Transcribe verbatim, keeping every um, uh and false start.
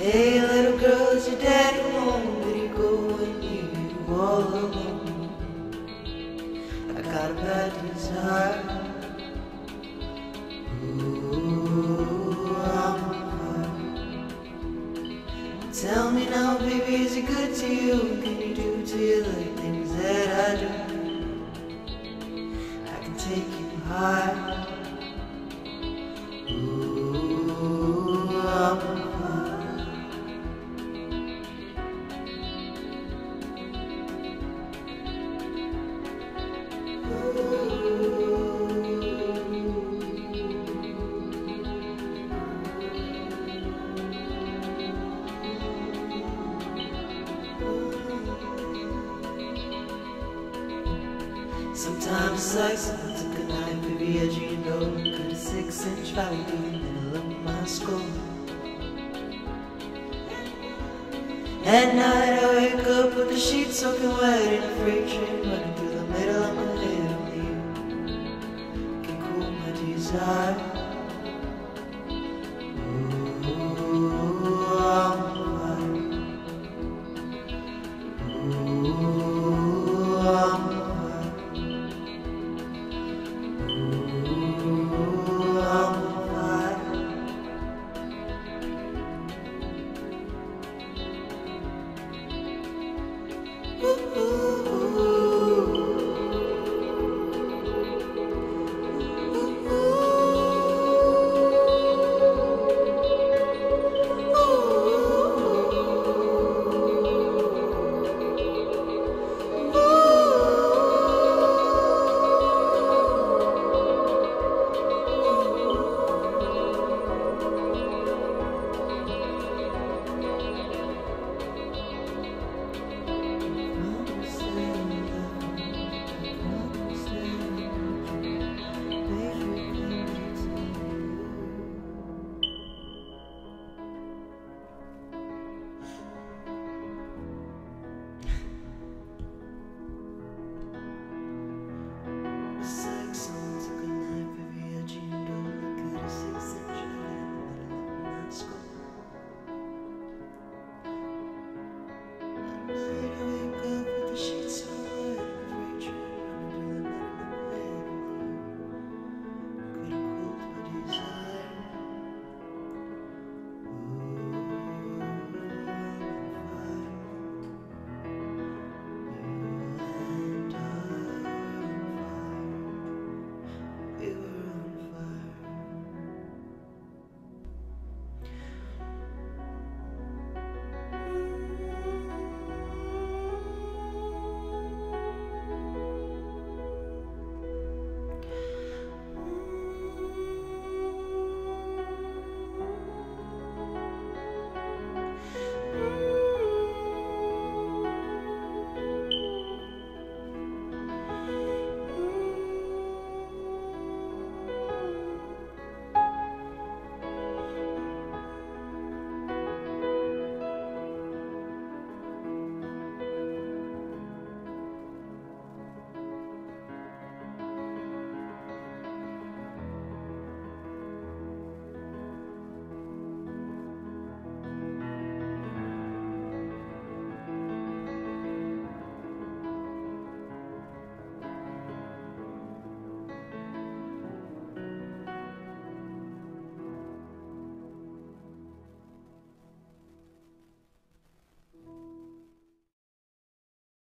Hey little girl, is your daddy home? Did he go when you were all alone? I got a bad desire. Ooh, I'm on fire. Tell me now, baby, is he good to you? Can you do to you the things that I do? I can take you high. Ooh, I'm on fire. Sometimes it's like someone took a knife, baby, edge of your nose, cut a six-inch valley through the middle of my skull. At night I wake up with the sheets soaking wet in a freight train running through the middle of my head. Only you can cool my desire.